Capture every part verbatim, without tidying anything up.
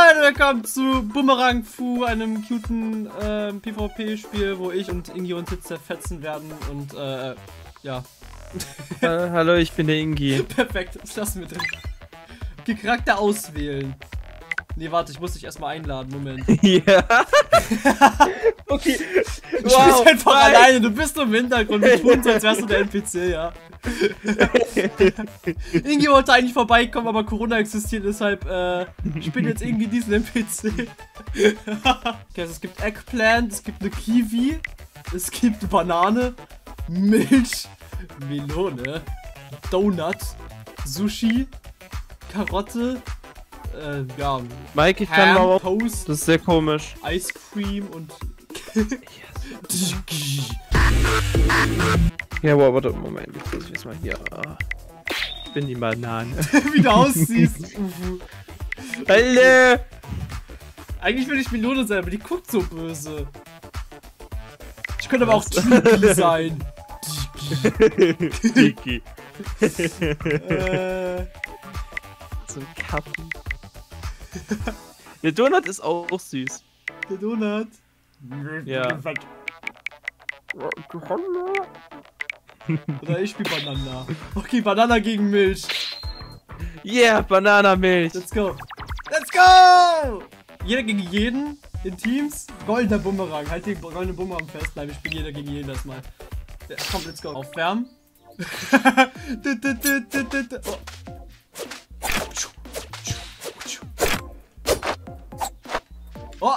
Leute, willkommen zu Bumerang Fu, einem cuten äh, PvP-Spiel, wo ich und Ingi uns jetzt zerfetzen werden und äh, ja. äh, hallo, ich bin der Ingi. Perfekt, das lassen wir drin. Okay, Charakter auswählen. Nee, warte, ich muss dich erstmal einladen, Moment. Ja. Okay. Du wow, spielst einfach nein. alleine, du bist nur im Hintergrund, wir tun so, als wärst du der N P C, ja. Ingi wollte eigentlich vorbeikommen, aber Corona existiert, deshalb äh, spielt jetzt irgendwie diesen N P C. Okay, also es gibt Eggplant, es gibt eine Kiwi, es gibt eine Banane, Milch, Melone, Donut, Sushi, Karotte, äh, ja, Mike, ich Ham, kann mal Toast, das ist sehr komisch. Ice Cream und ja, wow, warte, Moment, ich muss jetzt mal hier. Ich bin die Banane. Wie du aussiehst. Hallo! Eigentlich will ich Melone sein, aber die guckt so böse. Ich könnte aber auch Tiki sein. Tiki. äh. So ein Kappen. Der Donut ist auch süß. Der Donut? Ja. Oder ich spiele Banana. Okay, Banana gegen Milch. Yeah, Bananamilch. Let's go. Let's go! Jeder gegen jeden in Teams. Goldener Bumerang. Halt den goldenen Bumerang fest. Nein, wir spielen jeder gegen jeden erstmal. Ja, komm, let's go. Aufwärmen. Oh. Oh!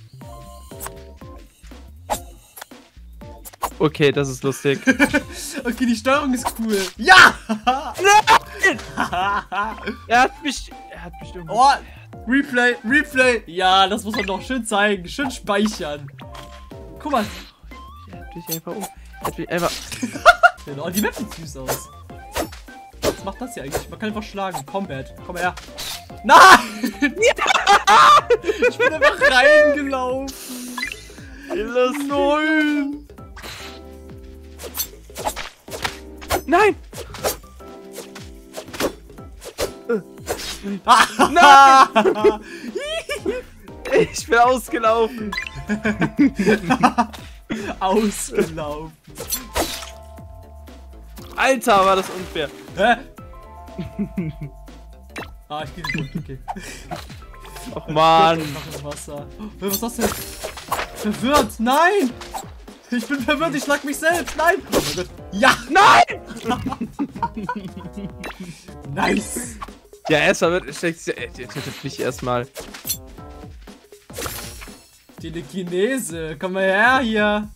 Okay, das ist lustig. Okay, die Steuerung ist cool. Ja! Nein! Er hat mich... Er hat mich irgendwie... Oh! Replay, Replay! Ja, das muss man doch schön zeigen. Schön speichern. Guck mal. Er hat mich einfach... Um, er hat mich einfach... Oh, die Map sieht süß aus. Was macht das hier eigentlich? Man kann einfach schlagen. Combat. Komm her. Nein! Ja! Ich bin einfach reingelaufen. Nein! Nein! Nein! Ich bin ausgelaufen. Ausgelaufen. Alter, war das unfair. Hä? Ah, ich geh nicht runter, okay. Och man. Wasser. Was ist das denn? Verwirrt, nein! Ich bin verwirrt, ich schlag mich selbst, nein! Oh mein Gott. Ja! Nein! Nice! Ja, erstmal wird schlägt er tötet mich erstmal. Telekinese, komm mal her hier!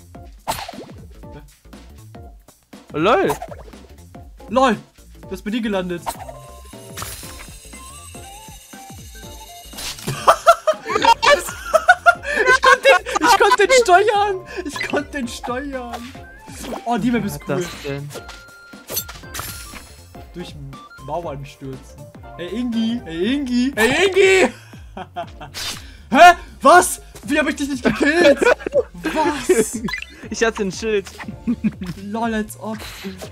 Oh, lol! LOL! Du bist bei dir gelandet. ich konnte den, ich konnte den steuern! Ich konnte den steuern! Oh, die Map ist cool. Was denn? Durch Mauern stürzen. Hey Ingi! Hey Ingi! Hey Ingi! Hä? Was? Wie habe ich dich nicht gekillt? Was? Ich hatte ein Schild. Lol, als ob.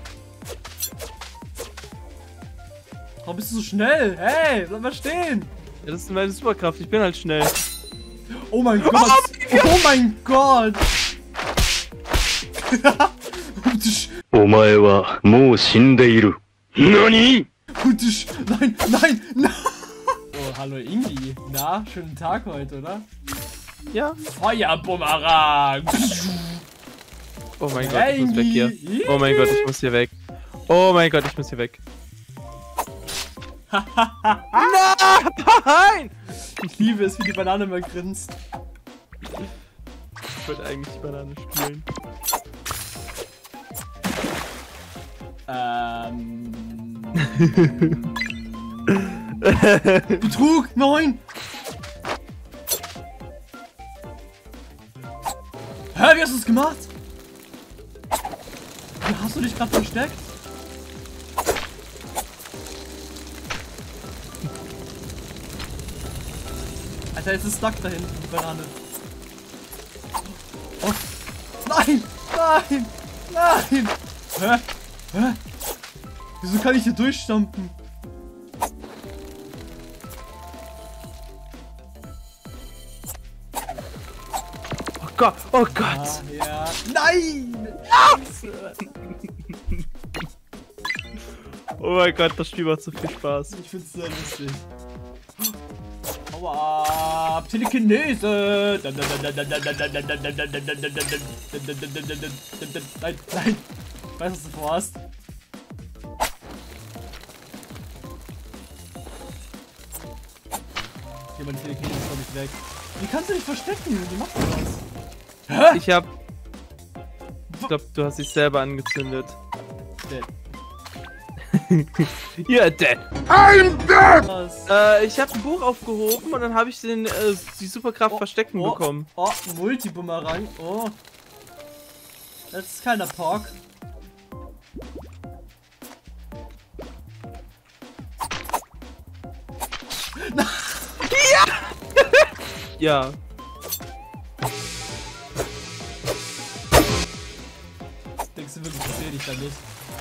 Warum bist du so schnell? Hey, bleib mal stehen. Ja, das ist meine Superkraft. Ich bin halt schnell. Oh mein Gott. Oh mein Gott. Omae wa mou shindeiru. Nani? Nein, nein, nein. Oh, hallo Ingi. Na, schönen Tag heute, oder? Ja. Feuerbumerang. Oh mein Gott, ich muss weg hier. Oh mein Gott, ich muss hier weg. Oh mein Gott, ich muss hier weg. Nein! Ich liebe es, wie die Banane mal grinst. Ich wollte eigentlich die Banane spielen. Ähm. Betrug! Nein! Hä, wie hast du es gemacht? Wie hast du dich gerade versteckt? Alter, jetzt ist stuck da hinten, die Banane. Oh. Nein! Nein! Nein! Hä? Hä? Wieso kann ich hier durchstampen? Gott, oh Gott. Ah, ja. Nein! Scheiße. Oh mein Gott, das Spiel macht so viel Spaß. Ich find's sehr lustig. Aua, Telekinese! Nein, nein! Ich weiß, was du vorhast. Okay, meine Telekinese ist noch nicht weg. Wie kannst du dich verstecken? Wie machst du das? Hä? Ich hab... Ich glaube, du hast dich selber angezündet. Dead. You're dead. I'm dead! Was? Äh, ich habe ein Buch aufgehoben und dann habe ich den, äh, die Superkraft Oh, Verstecken oh, bekommen. Oh, Multibumerang. Oh. Das ist keiner Pork. Ja. Denkst du wirklich, ich sehe dich da nicht?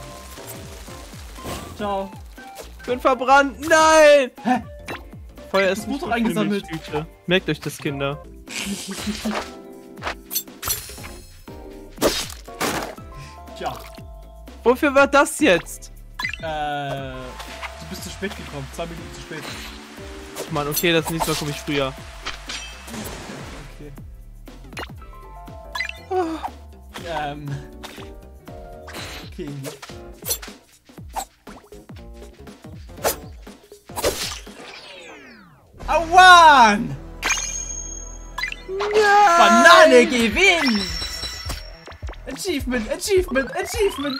Ciao. Ich bin verbrannt. Nein! Hä? Feuer Das ist Buch nicht doch so schlimm, eingesammelt. die Tüte. Merkt euch das, Kinder. Tja. Wofür war das jetzt? Äh. Du bist zu spät gekommen. Zwei Minuten zu spät. Ach Mann, okay, das nächste Mal komme ich früher. Okay. Ähm. Okay, irgendwie. Awan! Ja! Banane gewinnt! Achievement, Achievement, Achievement!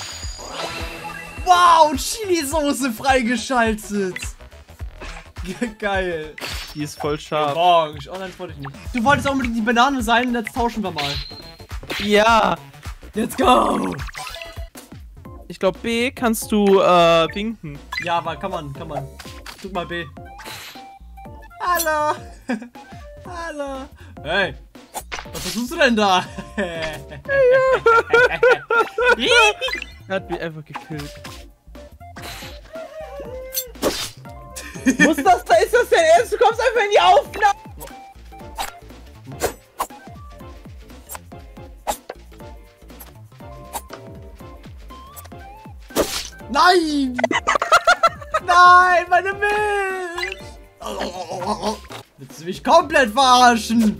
Wow, Chili-Soße freigeschaltet! Geil! Die ist voll scharf. Orange. Oh nein, das wollte ich nicht. Du wolltest auch unbedingt die Banane sein, jetzt tauschen wir mal. Ja! Let's go! Ich glaube, B kannst du äh, winken. Ja, aber kann man, kann man. Drück mal B. Hallo! Hallo! Hey! Was versuchst du denn da? Er hat mich einfach gekillt. Muss das da? Ist das denn ernst? Du kommst einfach in die Aufnahme! Nein! Nein, meine Milch! Willst du mich komplett verarschen?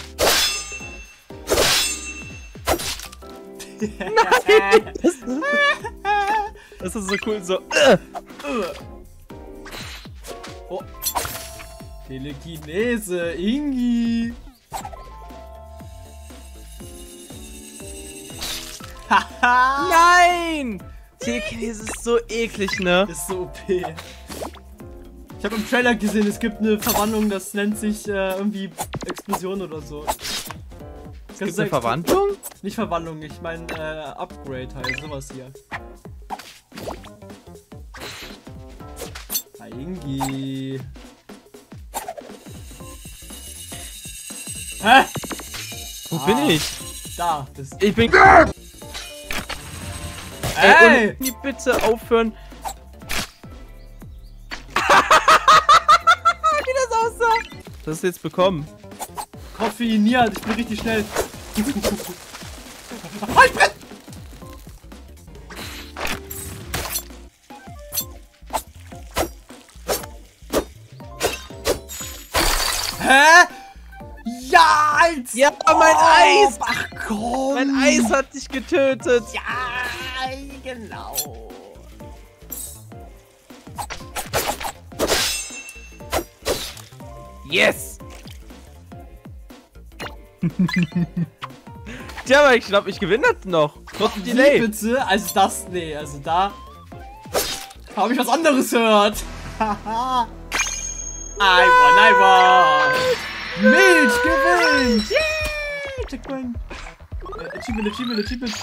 Nein! Das, das ist so cool, so. Äh. Oh. Telekinese, Ingi. Haha. Nein! Telekinese ist so eklig, ne? Ist so O P. Ich habe im Trailer gesehen, es gibt eine Verwandlung, das nennt sich äh, irgendwie Explosion oder so. Es gibt eine Verwandlung? Nicht Verwandlung, ich meine äh, Upgrade halt, sowas hier. Ingi. Hä? Wo Ah, bin ich? Da bist du. Ich bin. Ey! Ey, und bitte aufhören. Wie das aussah. Das ist jetzt bekommen. Koffeiniert, ich bin richtig schnell. Oh, ich brenne! Hä? Ja, als Ja, mein Eis! Ach komm! Mein Eis hat dich getötet. Ja, genau. Yes! Tja, aber ich glaube, ich gewinne das noch. Trotz Wie Delay. bitte? Also das, nee, also da habe ich was anderes gehört. Haha. I won, I won. Milch gewinnt. Yay! Checkpoint. Äh, Achievement, Achievement, Achievement.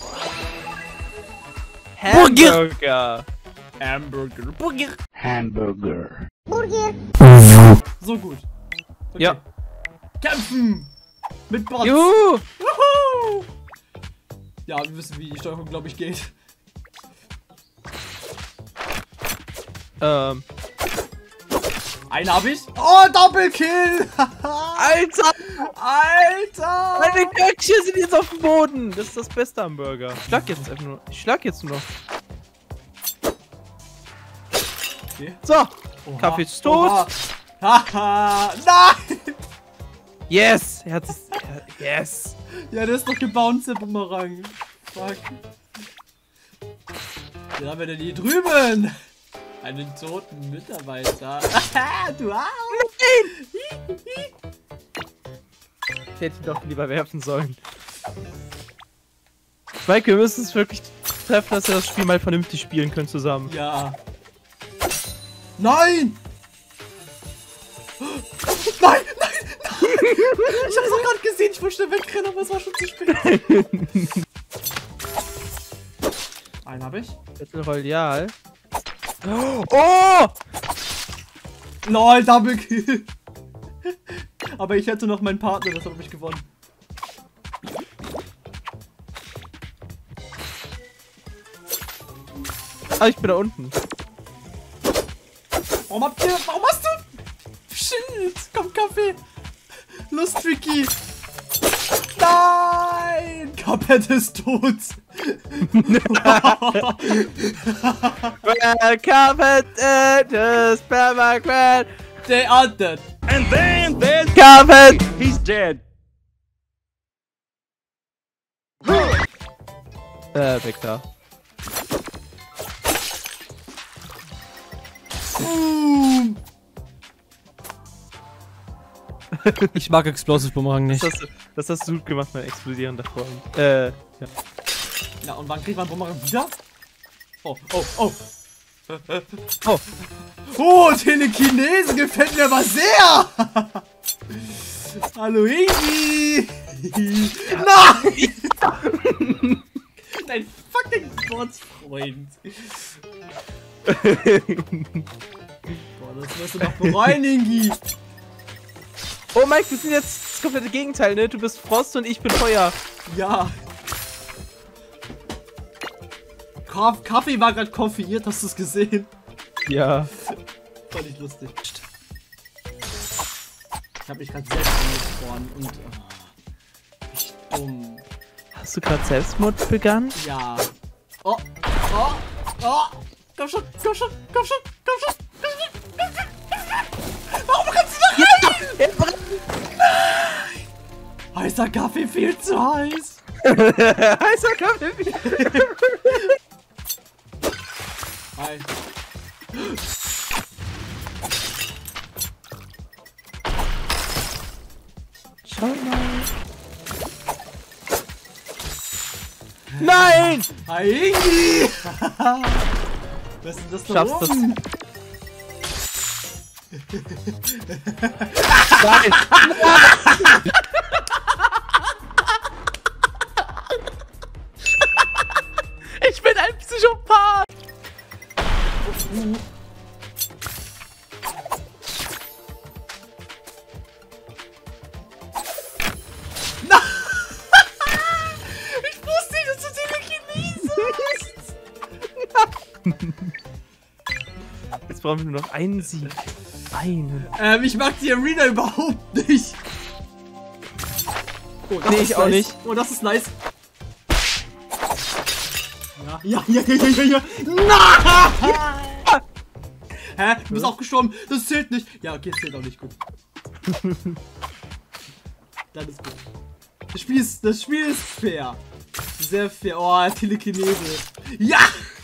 Hamburger. Hamburger. Burger. Hamburger. So gut. Okay. Ja. Kämpfen. Mit Bots. Juhu. Juhu. Ja, wir wissen, wie die Steuerung, glaube ich, geht. Ähm. Einen hab ich. Oh, Doppelkill. Alter! Alter. Meine Köckchen sind jetzt auf dem Boden. Das ist das Beste am Burger. Ich schlag jetzt einfach nur. Ich schlag jetzt nur noch. Okay. So. Oha. Kaffee ist tot. Haha. Nein. Yes. Er hat es. Yes. Ja, der ist doch gebounced, der Bumerang. Fuck. Den haben wir denn hier drüben? Einen toten Mitarbeiter. Du auch? Nein! Ich hätte ihn doch lieber werfen sollen. Mike, wir müssen es wirklich treffen, dass wir das Spiel mal vernünftig spielen können zusammen. Ja. Nein! Nein, nein, nein! Ich hab's doch gerade gesehen, ich wollte schnell wegrennen, aber es war schon zu spät. Einen hab ich. Battle Royale. Oh! Lol, Double Kill. Aber ich hätte noch meinen Partner, das habe ich gewonnen. Ah, ich bin da unten. Warum habt ihr, warum hast du? Shit, komm, Kaffee. Los, Tricky. Nein! Cuphead ist tot. Cuphead is Permaquad. They are dead. And then there's Cuphead. he's dead. Äh, weg da. Boom. Ich mag Explosive Bumerang nicht. Das hast, du, das hast du gut gemacht, mein explodierender Freund. Äh, ja. Ja, und wann kriegt man Bumerang wieder? Oh, oh, oh. Oh. Oh, Telekinese gefällt mir aber sehr. Hallo, Ingi. Nein. Dein fucking Gottfreund. Boah, das wirst du noch bereuen, Ingi. Oh, Mike, wir sind jetzt das komplette Gegenteil, ne? Du bist Frost und ich bin Feuer. Ja. Kaff Kaffee war gerade konfiguriert, hast du es gesehen? Ja. Fand ich lustig. Ich hab mich gerade selbst angefroren und... Oh, ich dumm. Hast du gerade Selbstmord begangen? Ja. Oh, oh, oh. Komm schon, komm schon, komm schon, komm schon, komm schon, komm schon, komm schon. Warum kannst du da rein? Nein! Heißer Kaffee viel zu heiß. Heißer Kaffee. Hi. Schau mal. Nein! Hi, Ingi! Was ist denn das da Schaffst oben? Nein! Ich bin ein Psychopath! Uh. Ich wusste nicht, dass du Telekinese hast! Jetzt brauchen wir nur noch einen Sieg. Einen. Ähm, ich mag die Arena überhaupt nicht. Oh, das Nee, ist ich auch nice. nicht. Oh, das ist nice. Ja, ja, ja, ja, ja, ja. Nein! Hä? Du bist auch gestorben. Das zählt nicht. Ja, okay, das zählt auch nicht gut. Dann ist gut. Das Spiel ist, das Spiel ist fair. Sehr fair. Oh, Telekinese. Ja!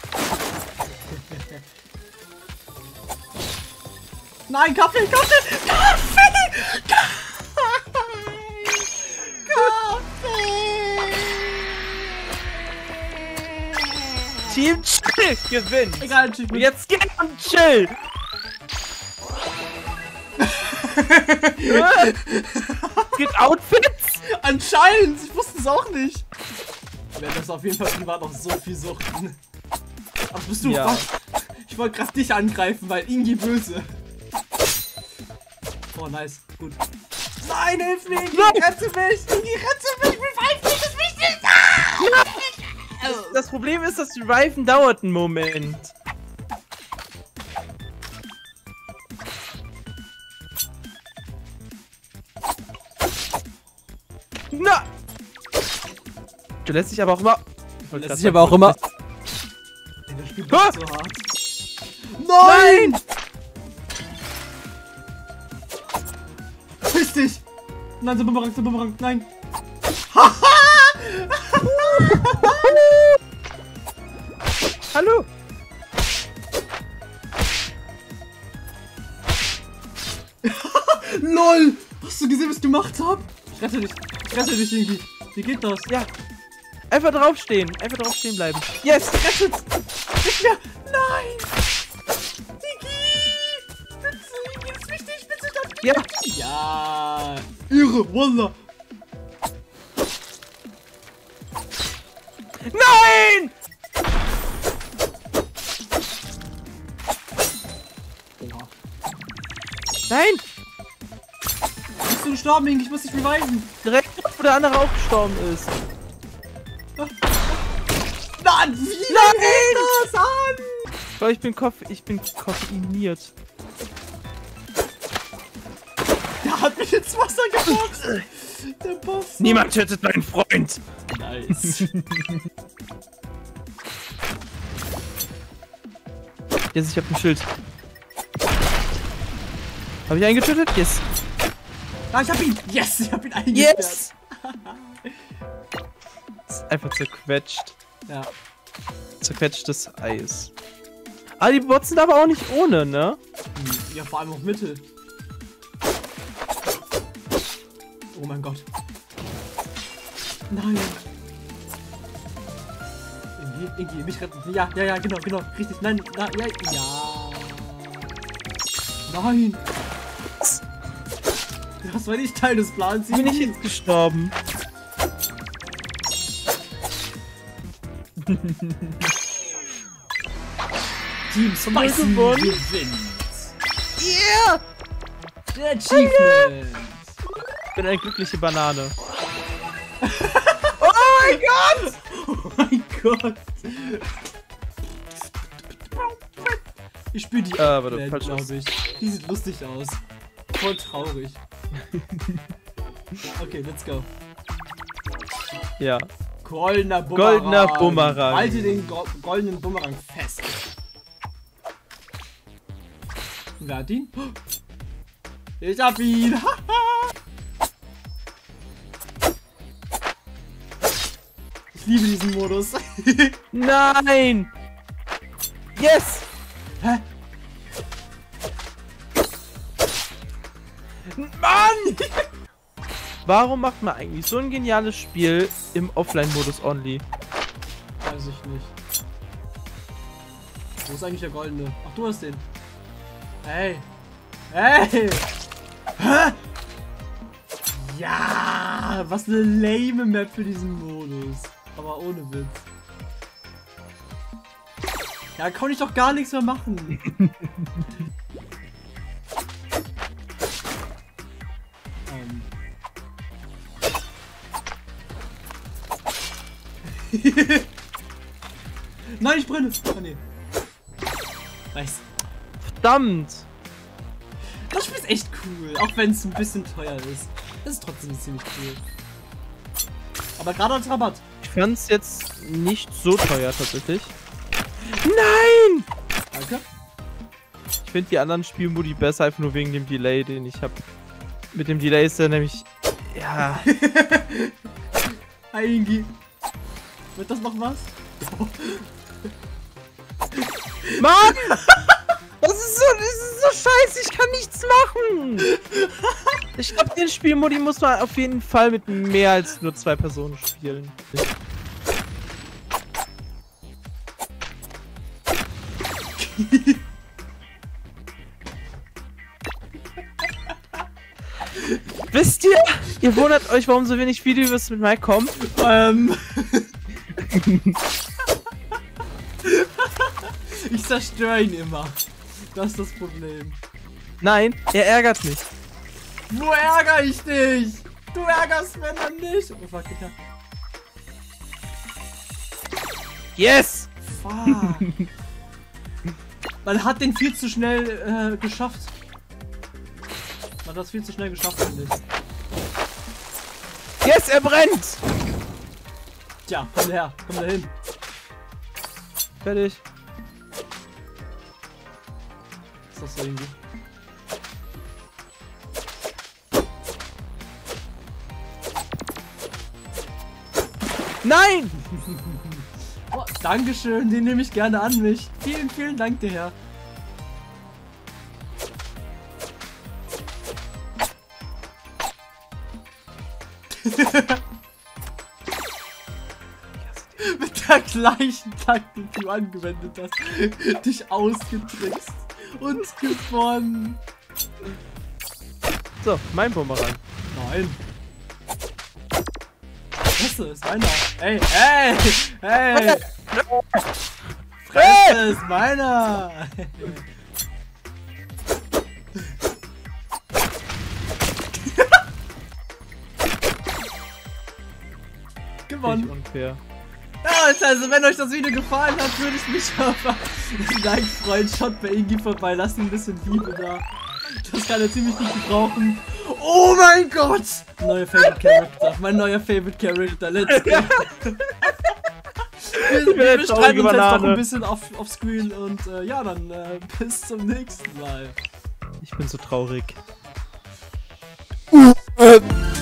Nein, Kaffee, Kaffee, Kaffee! Kaffee! Team Chill gewinnt! Egal, Und Achievement. jetzt geht und chill! Geht Outfits? Anscheinend! Ich wusste es auch nicht. Ich werde das auf jeden Fall privat noch so viel suchten. Ach, bist du? Ja. Was? Ich wollte gerade dich angreifen, weil Ingi böse. Oh, nice. Gut. Nein, hilf mir! Ingi, rette mich! Ingi, rette mich! Revive mich! Das ist wichtig! Ah! Das Problem ist, das Reviven dauert einen Moment. Na! Du lässt dich aber auch immer... Das lässt sich aber auch immer... Das Spiel ist so hart. Nein! Nein! Piss dich! Nein, so Bumerang, so Bumerang, nein! Hallo! LOL! Hast du gesehen, was ich gemacht habe? Ich rette dich. Ich rette dich irgendwie. Wie geht das? Ja. Einfach draufstehen. Einfach drauf stehen bleiben. Yes! Rettet! Nicht mehr! Nein! Digi! Bitte, Digi, ist wichtig, bitte dann. Ja! Ja! Irre, Wallah! Nein! Oha. Nein! Bist du gestorben, Ingi? Ich muss dich reviven. Direkt, wo der andere auch gestorben ist. Nein! Wie lange hält das an? Ich glaube, ich bin koff ich bin koffeiniert. Der hat mich ins Wasser geboxt. Der Boss. Niemand tötet meinen Freund. Nice. Jetzt, ich hab ein Schild. Habe ich einen getötet? Yes. Ah, ich hab ihn. Yes, ich hab ihn eingesperrt. Yes. Ist einfach zerquetscht. Ja. Zerquetschtes Eis. Ah, die Bots sind aber auch nicht ohne, ne? Ja, vor allem auch Mittel. Oh mein Gott. Nein. Ingi, Ingi, mich retten. Ja, ja, ja, genau, genau. Richtig. Nein, na, ja, ja. Nein. Das war nicht Teil des Plans. Bin ich jetzt gestorben? Team Spicy gewinnt. Yeah! Der Achievement. Ich bin eine glückliche Banane. Oh mein Gott! Oh mein Gott! Ich spiele die Ah, warte, Eggplant, falsch glaube aus. ich. Die sieht lustig aus. Voll traurig. Okay, let's go. Ja. Goldener Bumerang. Goldener Bumerang. Halte den go goldenen Bumerang fest. Wer hat ihn? Ich hab ihn! Ich liebe diesen Modus. Nein! Yes! Hä? Mann! Warum macht man eigentlich so ein geniales Spiel im Offline-Modus only? Weiß ich nicht. Wo ist eigentlich der goldene? Ach, du hast den. Hey! Hey! Hä? Ja! Was eine lame Map für diesen Modus. Aber ohne Witz. Ja, kann ich doch gar nichts mehr machen. ähm. Nein, ich brenne! Oh nee. Nice. Verdammt! Das Spiel ist echt cool, auch wenn es ein bisschen teuer ist. Es ist trotzdem ziemlich cool. Aber gerade als Rabatt. Ich fand es jetzt nicht so teuer tatsächlich. Nein! Danke. Ich finde die anderen Spielmodi besser, einfach nur wegen dem Delay, den ich habe. Mit dem Delay ist er nämlich... Ja... Hi Ingi. Wird das noch was? Mann! Das ist so, das ist so scheiße, ich kann nichts machen! Ich glaube, den Spielmodi muss man auf jeden Fall mit mehr als nur zwei Personen spielen. Wisst ihr, ihr wundert euch, warum so wenig Videos mit Mike kommen? Ähm. Ich zerstöre ihn immer. Das ist das Problem. Nein, er ärgert mich. Wo ärgere ich dich? Du ärgerst mich dann nicht. Oh fuck, ja. Yes! Fuck. Man hat den viel zu schnell äh, geschafft. Man hat das viel zu schnell geschafft, finde ich. Yes, er brennt! Tja, komm her, komm da hin. Fertig. Ist das so irgendwie? Nein! Oh, Dankeschön, den nehme ich gerne an mich. Vielen, vielen Dank dir, Herr. Mit der gleichen Taktik, die du angewendet hast, dich ausgetrickst und gewonnen. So, mein Bumerang. Nein. Fresse, ist meiner. Ey, ey, ey. Fresse, ist meiner. Gewonnen. Nicht unfair. Ja, also wenn euch das Video gefallen hat, würde ich mich aber Like freuen. Schaut bei Ingi vorbei, lasst ein bisschen Liebe da. Das kann er ziemlich gut gebrauchen. Oh mein Gott! Neuer Favorite Character. Mein neuer Favorite Character. Let's go. wir wir bestreiten uns jetzt noch ein bisschen auf, auf Screen und äh, ja, dann äh, bis zum nächsten Mal. Ich bin so traurig. Uh, äh.